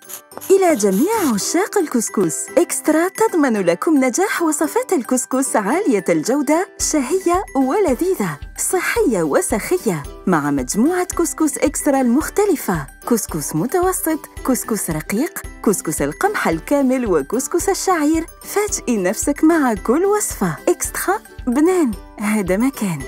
إلى جميع عشاق الكسكس، إكسترا تضمن لكم نجاح وصفات الكسكس عالية الجودة، شهية ولذيذة، صحية وسخية، مع مجموعة كسكس إكسترا المختلفة: كسكس متوسط، كسكس رقيق، كسكس القمح الكامل، وكسكس الشعير. فاجئي نفسك مع كل وصفة. إكسترا بنان، هذا مكان.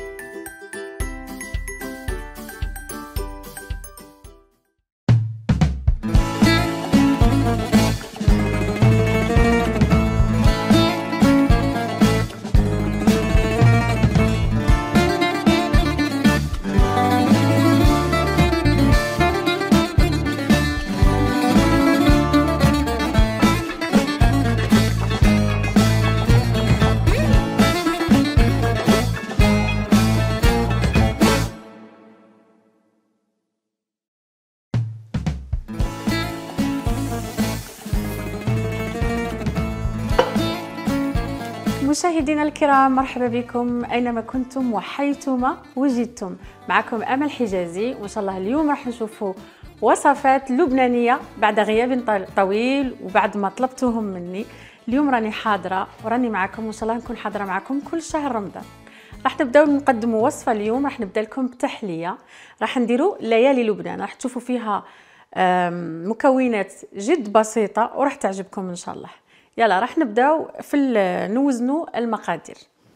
مشاهدينا الكرام، مرحبا بكم اينما كنتم وحيثما وجدتم. معكم امل حجازي، وان شاء الله اليوم راح نشوفوا وصفات لبنانيه بعد غياب طويل وبعد ما طلبتوهم مني. اليوم راني حاضره وراني معكم، وان شاء الله نكون حاضره معكم كل شهر رمضان. راح نبداو نقدموا وصفه اليوم. راح نبدا لكم بتحليه، راح نديروا ليالي لبنان. راح تشوفوا فيها مكونات جد بسيطه وراح تعجبكم ان شاء الله. يلا راح نبداو في نوزنوا المقادير.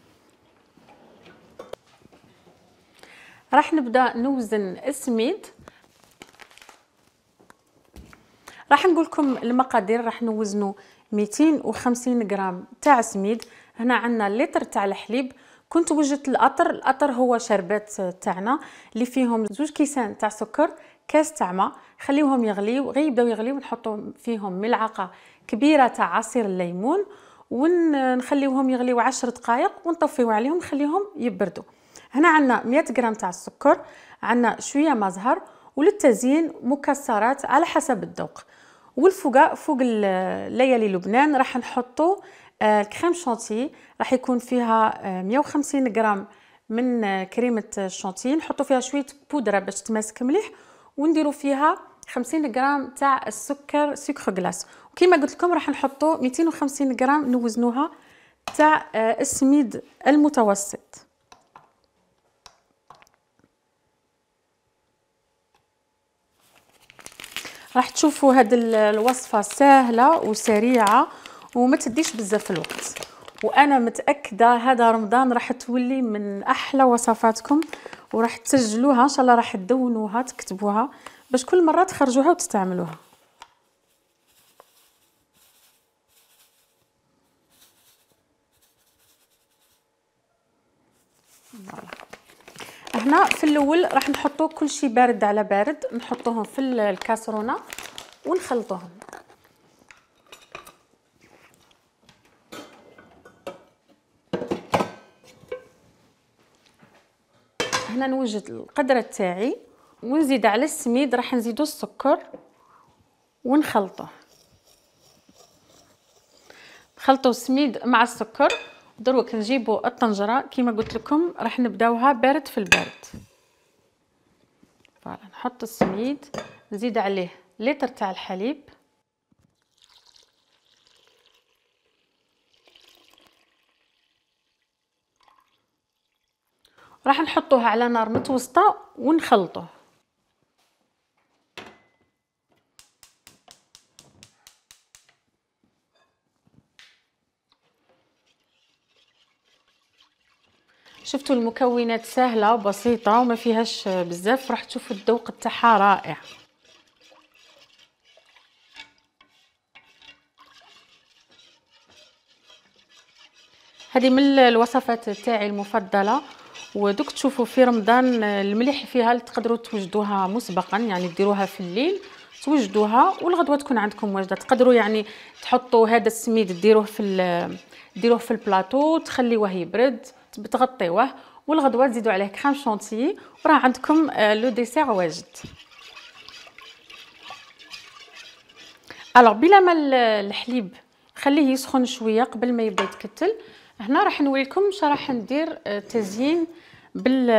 راح نبدا نوزن السميد. راح نقول لكم المقادير. راح نوزنوا 250 غرام تاع سميد. هنا عندنا لتر تاع الحليب. كنت وجدت القطر هو شربات تاعنا اللي فيهم 2 كيسان تاع سكر، كاس تاع ماء. خليوهم يغليو، غير يبداو يغليو ونحطوا فيهم ملعقه كبيره تاع عصير الليمون، ونخليوهم يغليو 10 دقائق ونطفيو عليهم نخليهم يبردوا. هنا عندنا 100 غرام تاع السكر، عندنا شويه مزهر، وللتزيين مكسرات على حسب الذوق. فوق ليالي لبنان راح نحطوا الكريم شانتي. راح يكون فيها 150 غرام من كريمه الشانتي، نحطوا فيها شويه بودره باش تماسك مليح، ونديروا فيها 50 غرام تاع السكر سكر غلاس. وكما قلت لكم راح نحطوا 250 غرام نوزنوها تاع السميد المتوسط. راح تشوفوا هاد الوصفه سهله وسريعه وما تديش بزاف الوقت، وانا متاكده هذا رمضان راح تولي من احلى وصفاتكم، وراح تسجلوها ان شاء الله، راح تدونوها تكتبوها باش كل مره تخرجوها وتستعملوها. هنا في الاول راح نحطوا كل شيء بارد على بارد، نحطوهم في الكاسرونه ونخلطوهم. هنا نوجد القدره تاعي ونزيد على السميد، راح نزيدو السكر ونخلطوه. نخلطوا السميد مع السكر. دروك نجيبوا الطنجره كما قلت لكم، راح نبداوها بارد في البارد. فوالا نحط السميد، نزيد عليه لتر تاع الحليب، راح نحطوها على نار متوسطه ونخلطوه. شفتوا المكونات سهله وبسيطه وما فيهاش بزاف، راح تشوفوا الذوق تاعها رائع. هذه من الوصفات تاعي المفضله، ودوك تشوفوا في رمضان المليح فيها اللي تقدروا توجدوها مسبقا، يعني ديروها في الليل توجدوها والغدوه تكون عندكم واجده. تقدروا يعني تحطوا هذا السميد ديروه في البلاطو، تخليوه يبرد، تغطيوه، والغدوه تزيدوا عليه كريم شانتي وراه عندكم لو ديسير واجد. الوغ بلا ما الحليب خليه يسخن شويه قبل ما يبدا يتكتل. هنا راح نوريكم واش راح ندير تزيين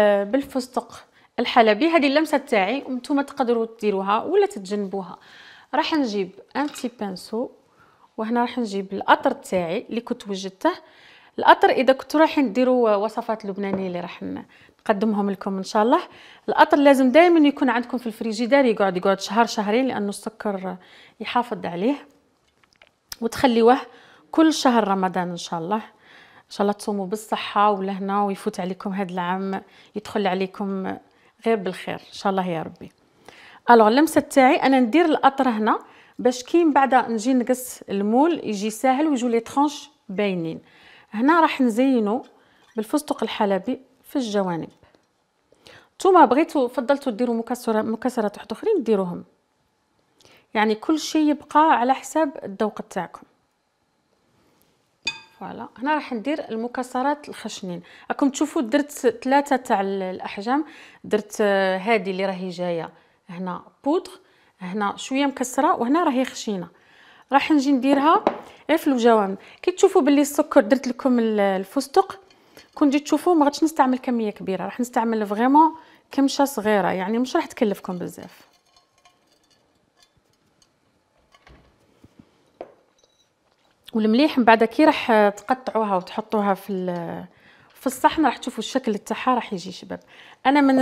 بالفستق الحلبي. هذه اللمسه تاعي، وانتم تقدروا ديروها ولا تتجنبوها. راح نجيب ان تي بانسو، وهنا راح نجيب القطر تاعي اللي كنت وجدته. القطر اذا كنتوا رايحين ديروا وصفات لبنانيه اللي راح نقدمهم لكم ان شاء الله، القطر لازم دائما يكون عندكم في الفريجيدار، يقعد شهر شهرين، لانه السكر يحافظ عليه، وتخليوه كل شهر رمضان ان شاء الله. ان شاء الله تصوموا بالصحه والهنا، ويفوت عليكم هذا العام يدخل عليكم غير بالخير ان شاء الله يا ربي. الوغ اللمسه تاعي انا ندير القطر هنا باش كي من بعد نجي نقص المول يجي ساهل ويجوا لي طرونش باينين. هنا راح نزينو بالفستق الحلبي في الجوانب. نتوما بغيتوا فضلتوا ديروا مكسرات واحد اخرين ديروهم، يعني كل شيء يبقى على حساب الذوق تاعكم. فوالا هنا راح ندير المكسرات الخشنين. راكم تشوفوا درت 3 تاع الاحجام. درت هذه اللي راهي جايه هنا بودر، هنا شويه مكسره، وهنا راهي خشينه. راح نجي نديرها غير في الجوانب. كي تشوفوا باللي السكر درت لكم الفستق، كون جيت تشوفوا ما غاديش نستعمل كميه كبيره، راح نستعمل فريمون كمشه صغيره، يعني مش راح تكلفكم بزاف. والمليح من بعد كي راح تقطعوها وتحطوها في الصحن راح تشوفوا الشكل تاعها راح يجي شباب. انا ما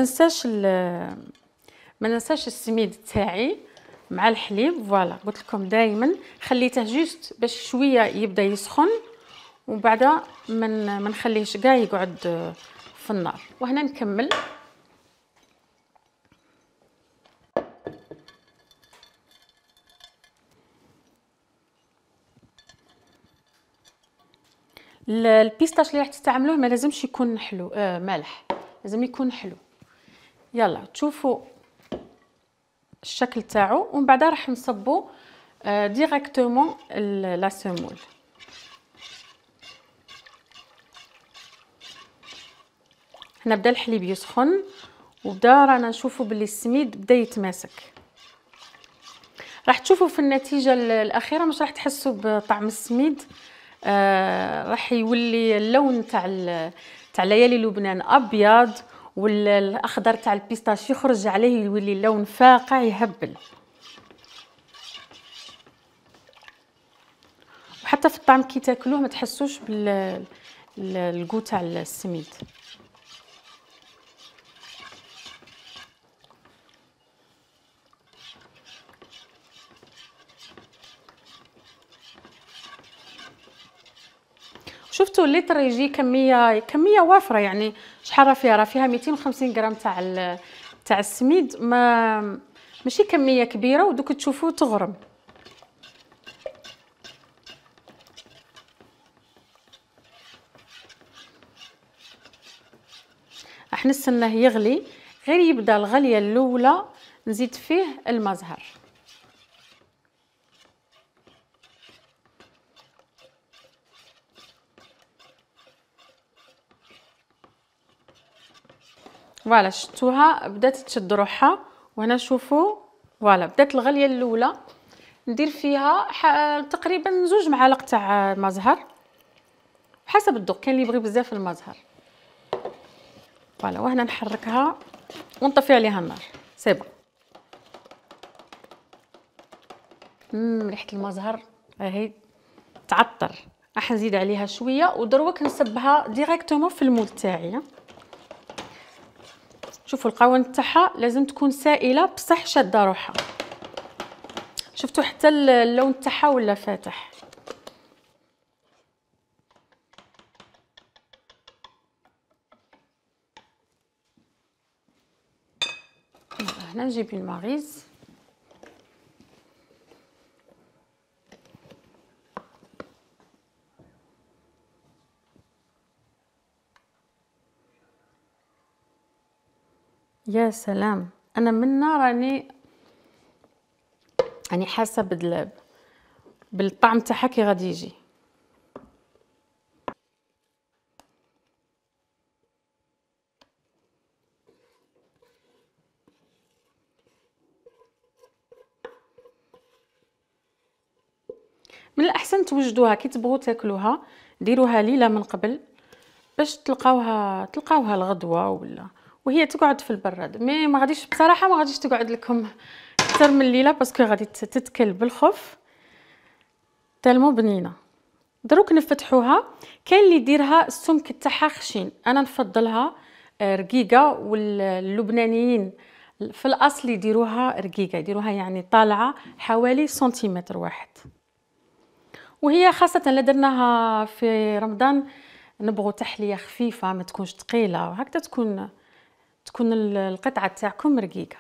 ننساش السميد تاعي مع الحليب. فوالا قلت لكم دائما خليته جوست باش شويه يبدا يسخن، ومن بعد ما نخليهش كاع يقعد في النار. وهنا نكمل. البيستاش اللي راح تستعملوه ما لازمش يكون حلو مالح، لازم يكون حلو. يلا تشوفوا الشكل تاعو، ومن بعد راح نصبو ديريكتومون لا سيمول. هنا بدا الحليب يسخن، وبدا رانا نشوفوا باللي السميد بدا يتماسك. راح تشوفوا في النتيجه الاخيره مش راح تحسوا بطعم السميد، راح يولي اللون تاع ليالي لبنان ابيض، والاخضر تاع البيستاش يخرج عليه يولي اللون فاقع يهبل. وحتى في الطعم كي تاكلوه ما تحسوش بالكو تاع السميد. شفتوا اللتر يجي كميه وافره، يعني شحال راه فيها 250 غرام تاع السميد، ماشي كميه كبيره، ودوك تشوفوا تغرم. راح نستناه يغلي، غير يبدا الغليه الاولى نزيد فيه المزهر. فوالا شفتوها بدات تشد روحها. وهنا شوفوا فوالا بدات الغليه الاولى، ندير فيها تقريبا 2 معالق تاع مزهر حسب الذوق، كاين اللي يبغي بزاف المزهر. فوالا وهنا نحركها ونطفي عليها النار. سي بون. ريحه المزهر راهي تعطر. راح نزيد عليها شويه ودروك نصبها ديريكتومون في المول تاعي. شوفوا القوام تاعها لازم تكون سائله بصح شاده روحها. شفتوا حتى اللون تاعها ولا فاتح. هنا نجيب الماريز. يا سلام، انا منا راني حاسه بالطعم تاعها كي غادي يجي. من الاحسن توجدوها كي تبغوا تاكلوها، ديروها ليله من قبل باش تلقاوها الغدوه ولا وهي تقعد في البراد. ما غاديش بصراحه ما غاديش تقعد لكم اكثر من ليله باسكو غادي تتكل بالخف تالمو بنينه. دروك نفتحوها. كاين اللي يديرها السمك تاعها خشين، انا نفضلها رقيقه، واللبنانيين في الاصل يديروها رقيقه، يديروها يعني طالعه حوالي سنتيمتر واحد. وهي خاصه لا درناها في رمضان نبغوا تحليه خفيفه ما تكونش ثقيله، وهكذا تكون القطعه تاعكم رقيقه.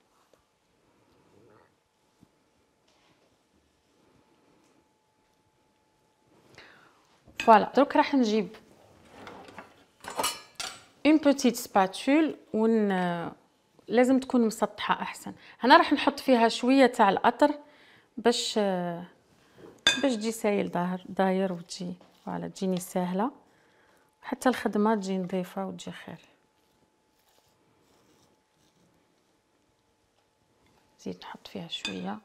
فوالا دروك راح نجيب اون بوتيت سباتول لازم تكون مسطحه احسن. هنا راح نحط فيها شويه تاع القطر باش تجي سايل داير وتجي فوالا تجيني سهله، حتى الخدمه تجي نظيفه وتجي خير. زيد نحط فيها شويه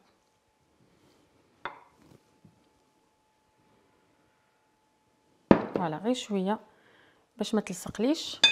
فوالا غير شويه باش ما تلصقليش.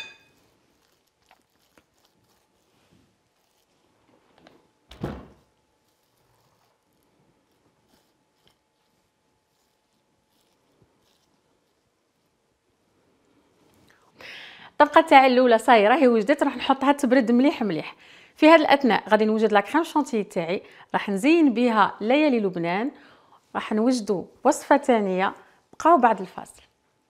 الطبقه تاعي الاولى صاي راهي وجدت، راح نحطها تبرد مليح مليح. في هذا الاثناء غادي نوجد لا كريم شانتيي تاعي، راح نزين بها ليالي لبنان. راح نوجدوا وصفه ثانيه، بقاو بعد الفاصل.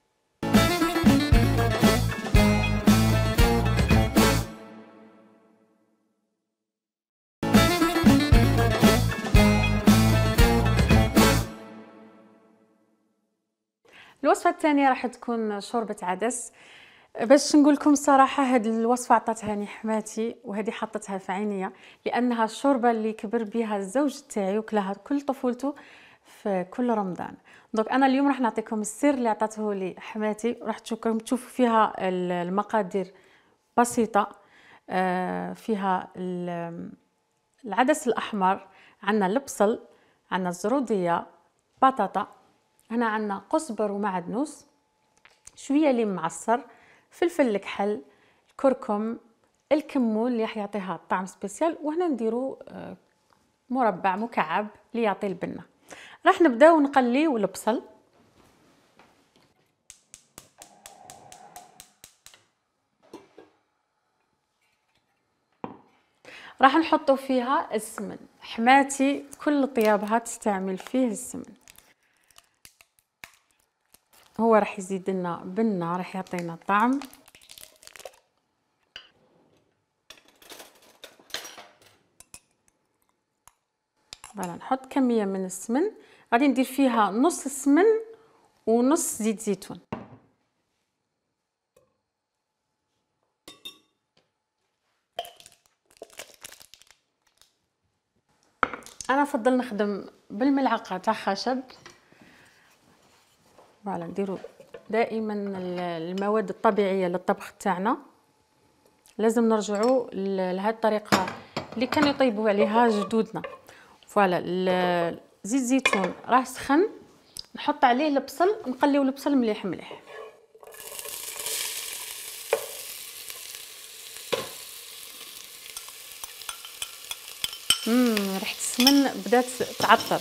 الوصفه الثانيه راح تكون شوربه عدس. باش نقول لكم الصراحه هذه الوصفه عطاتهاني حماتي، وهذه حطتها في عينيا، لانها الشوربه اللي كبر بها الزوج تاعي وكلها كل طفولته في كل رمضان. دونك انا اليوم راح نعطيكم السر اللي عطاته لي حماتي، راح تشوفوا فيها المقادير بسيطه. فيها العدس الاحمر، عندنا البصل، عندنا الزروديه، بطاطا، هنا عندنا قزبر ومعدنوس، شويه ليم معصر، فلفل الكحل، الكركم، الكمون اللي راح يعطيها طعم سبيسيال، وهنا نديرو مربع مكعب اللي يعطي البنه. راح نبداو نقليو البصل. راح نحطو فيها السمن. حماتي كل طيابها تستعمل فيه السمن، هو راح يزيد لنا بنه، راح يعطينا طعم. فوالا نحط كميه من السمن، غادي ندير فيها نص السمن ونص زيت زيتون. انا نفضل نخدم بالملعقه تاع خشب. فوالا نديرو دائما المواد الطبيعيه للطبخ تاعنا، لازم نرجعوا لهذه الطريقه اللي كانوا يطيبوا عليها جدودنا. فوالا زيت زيتون راه سخن، نحط عليه البصل، نقليو البصل مليح مليح. ريحه السمن بدات تعطر.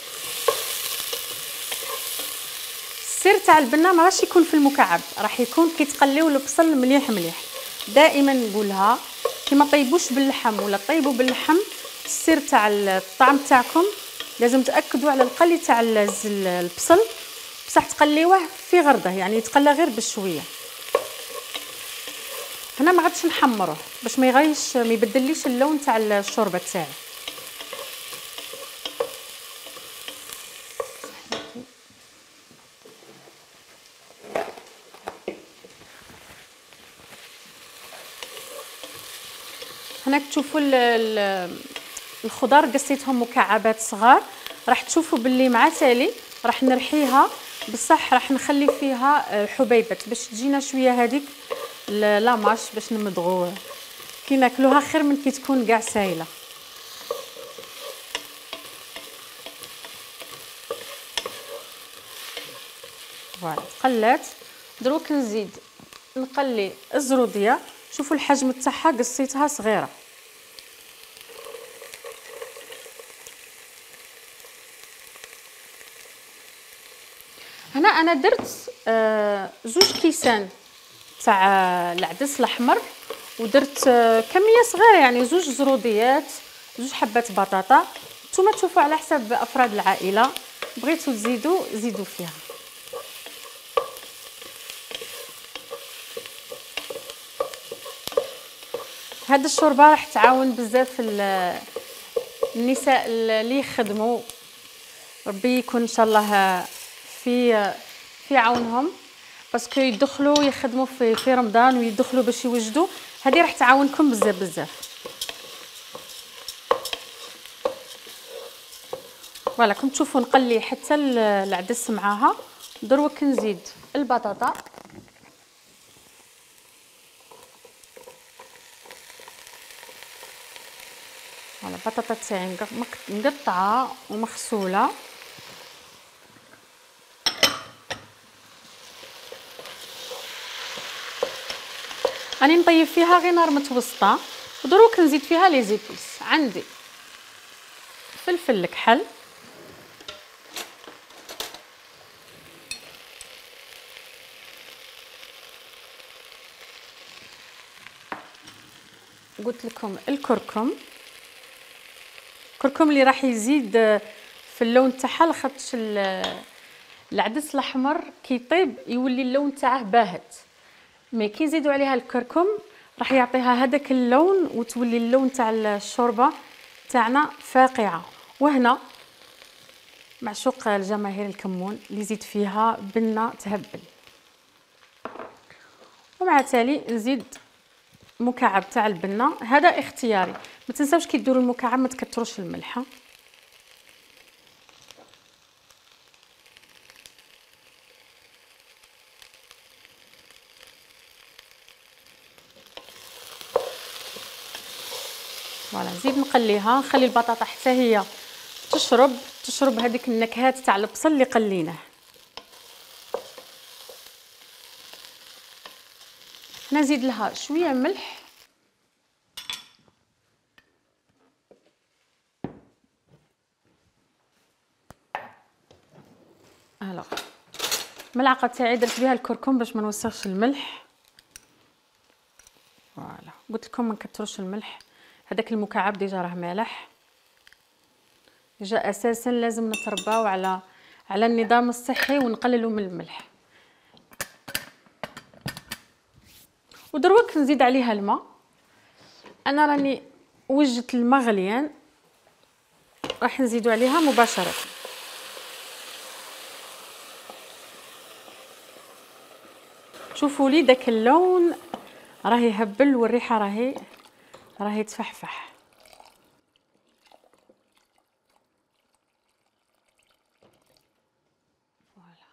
السر تاع البنه ما راش يكون في المكعب، راح يكون كي تقليو البصل مليح مليح. دائما نقولها كي ما طيبوش باللحم ولا طيبوا باللحم، السر تاع الطعم تاعكم لازم تاكدوا على القلي تاع البصل، بصح تقليوه في غرده، يعني يتقلى غير بشويه. هنا ما عادش نحمروه باش ما يغيش ما يبدليش اللون تاع الشوربه تاعي. هناك تشوفوا الخضار قصيتهم مكعبات صغار، راح تشوفوا باللي مع تالي راح نرحيها، بصح راح نخلي فيها حبيبات باش تجينا شويه هذيك لاماش باش نمضغوا كي ناكلوها، خير من كي تكون كاع سايله. فوالا قلات. دروك نزيد نقلي الزروديه، شوفوا الحجم تاعها قصيتها صغيره. هنا انا درت زوج كيسان تاع العدس الاحمر، ودرت كميه صغيره يعني زوج زروديات، زوج حبات بطاطا. نتوما تشوفوا على حساب افراد العائله، بغيتوا تزيدوا زيدوا فيها. هاد الشوربه راح تعاون بزاف النساء اللي يخدموا، ربي يكون ان شاء الله في عونهم، باسكو يدخلوا يخدموا في رمضان ويدخلوا باش يوجدوا. هذه راح تعاونكم بزاف بزاف. فوالا كم تشوفوا نقلي حتى العدس معاها. دروك نزيد البطاطا، فوالا البطاطا تاعي مقطعه ومغسوله. راني نطيب فيها غير نار متوسطه، ودروك نزيد فيها لي زيبيس. عندي فلفل الكحل، قلت لكم الكركم اللي راح يزيد في اللون تاعها، لاخاطش العدس الاحمر كي يطيب يولي اللون تاعه باهت، مي كي نزيدوا عليها الكركم راح يعطيها هذاك اللون وتولي اللون تاع الشوربه تاعنا فاقعه. وهنا معشوق الجماهير الكمون اللي يزيد فيها بنه تهبل، ومع تالي نزيد مكعب تاع البنه. هذا اختياري، ما تنساوش كي ديروا المكعب ما تكثروش الملح. فوالا نزيد نقليها، نخلي البطاطا حتى هي تشرب هذيك النكهات تاع البصل اللي قليناه. نزيد لها شويه ملح، ملعقه تاعي درت بها الكركم باش ما نوسخش الملح. فوالا قلت لكم ما نكثروش الملح، هذاك المكعب ديجا راه مالح. ديجا اساسا لازم نترباو على النظام الصحي ونقللوا من الملح. ودروك نزيد عليها الماء. انا راني وجدت الماء غليان، راح نزيدوا عليها مباشره. شوفوا لي داك اللون راه يهبل والريحه راهي تفحفح. فوالا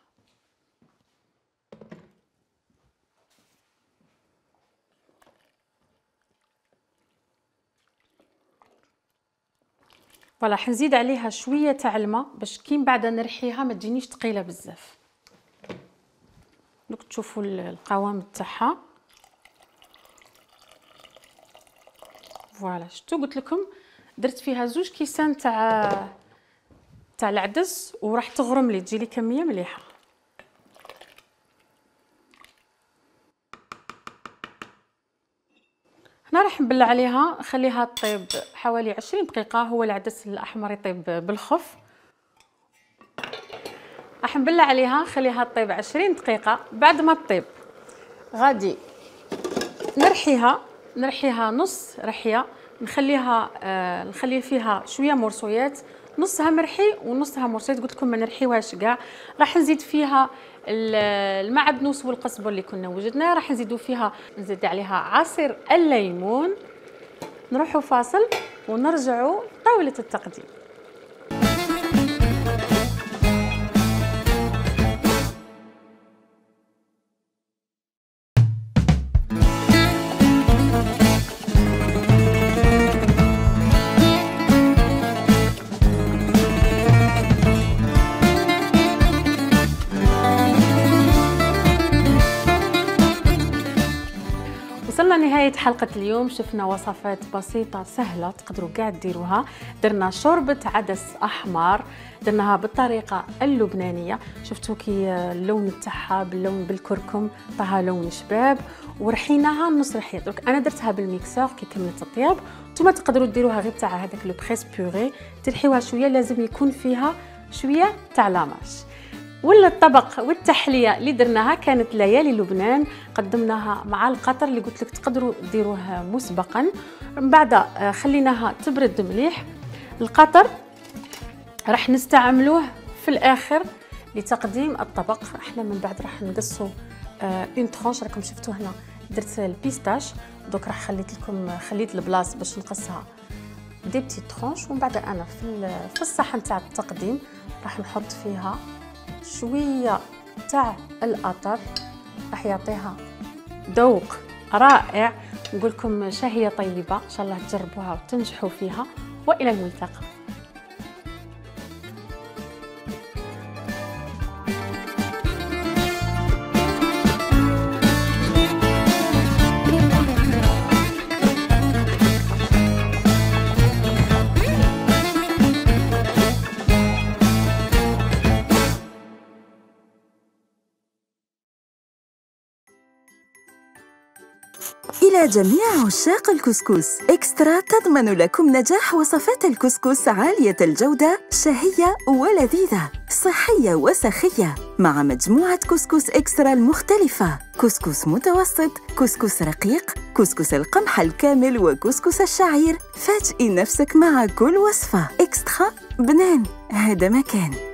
فوالا حنزيد عليها شويه تاع الماء باش كي من بعد نرحيها ما تجينيش ثقيله بزاف. دوك تشوفوا القوام تاعها. فوالا شفتوا قلت لكم درت فيها زوج كيسان تاع العدس وراح تغرم لي، تجي لي كميه مليحه. هنا راح نبلع عليها، نخليها طيب حوالي 20 دقيقه. هو العدس الاحمر يطيب بالخف، راح نبلع عليها نخليها طيب 20 دقيقه. بعد ما تطيب غادي نرحيها نص رحيه، نخلي فيها شويه مرصويات، نصها مرحي ونصها مرصويات. قلت لكم ما نرحيوهاش كاع. راح نزيد فيها المعدنوس والقزبر اللي كنا وجدناه، راح نزيد عليها عصير الليمون. نروحوا فاصل ونرجعوا طاوله التقديم. وصلنا لنهاية حلقة اليوم. شفنا وصفات بسيطة سهلة تقدروا كاع ديروها. درنا شوربة عدس أحمر، درناها بالطريقة اللبنانية، شفتوا كي اللون تاعها باللون بالكركم طاها لون شباب، ورحيناها نص رحية. دونك انا درتها بالميكسور كي كملت الطياب. نتوما تقدروا ديروها غير تاع هذاك لو بريس بيغي، ترحيوها شويه، لازم يكون فيها شويه تاع لاماش. ولا الطبق والتحليه اللي درناها كانت ليالي لبنان، قدمناها مع القطر اللي قلت لك تقدروا ديروه مسبقا. من بعد خليناها تبرد مليح. القطر راح نستعملوه في الاخر لتقديم الطبق. احنا من بعد راح نقصوا اون ترونش، راكم شفتوا هنا درت البيستاش، دوك راح خليت البلاص باش نقصها دي بتي ترونش. ومن بعد انا في الصحن تاع التقديم راح نحط فيها شويه تاع القطر، راح يعطيها ذوق رائع. نقول لكم شهيه طيبه، ان شاء الله تجربوها وتنجحوا فيها، والى الملتقى. إلى جميع عشاق الكسكس، إكسترا تضمن لكم نجاح وصفات الكسكس عالية الجودة، شهية ولذيذة، صحية وسخية، مع مجموعة كسكس إكسترا المختلفة: كسكس متوسط، كسكس رقيق، كسكس القمح الكامل، وكسكس الشعير. فاجئي نفسك مع كل وصفة. إكسترا بنان، هذا مكان.